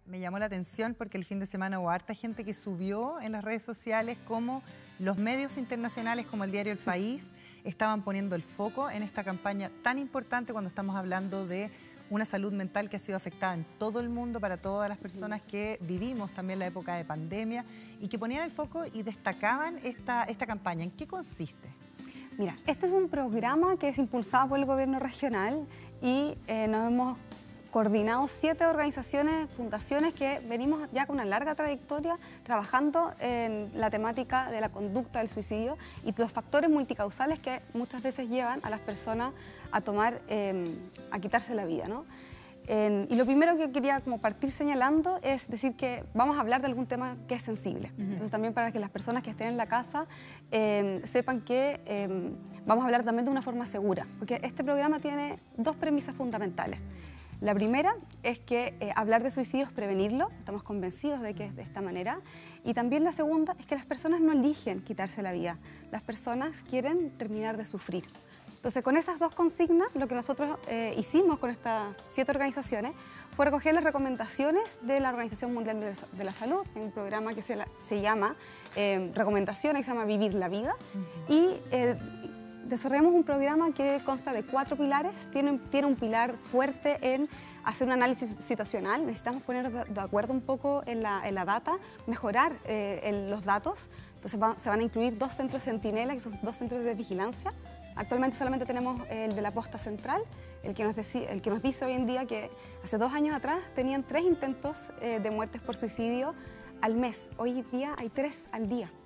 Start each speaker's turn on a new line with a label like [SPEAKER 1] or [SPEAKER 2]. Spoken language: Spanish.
[SPEAKER 1] Me llamó la atención porque el fin de semana hubo harta gente que subió en las redes sociales cómo los medios internacionales como el diario El País estaban poniendo el foco en esta campaña tan importante cuando estamos hablando de una salud mental que ha sido afectada en todo el mundo para todas las personas que vivimos también la época de pandemia y que ponían el foco y destacaban esta campaña. ¿En qué consiste?
[SPEAKER 2] Mira, este es un programa que es impulsado por el gobierno regional y nos hemos coordinado 7 organizaciones, fundaciones que venimos ya con una larga trayectoria trabajando en la temática de la conducta del suicidio y los factores multicausales que muchas veces llevan a las personas a tomar, a quitarse la vida, ¿no? Y lo primero que quería como partir señalando es decir que vamos a hablar de algún tema que es sensible. Entonces también para que las personas que estén en la casa sepan que vamos a hablar también de una forma segura, porque este programa tiene 2 premisas fundamentales. La primera es que hablar de suicidio es prevenirlo, estamos convencidos de que es de esta manera. Y también la segunda es que las personas no eligen quitarse la vida, las personas quieren terminar de sufrir. Entonces, con esas 2 consignas, lo que nosotros hicimos con estas 7 organizaciones fue recoger las recomendaciones de la Organización Mundial de la Salud, en un programa que se llama Recomendaciones, que se llama Vivir la Vida, y desarrollamos un programa que consta de 4 pilares. Tiene un pilar fuerte en hacer un análisis situacional. Necesitamos ponernos de acuerdo un poco en la data, mejorar los datos. Entonces se van a incluir 2 centros centinela, que son 2 centros de vigilancia. Actualmente solamente tenemos el de la posta central, el que nos dice hoy en día que hace 2 años atrás tenían 3 intentos de muertes por suicidio al mes. Hoy día hay 3 al día.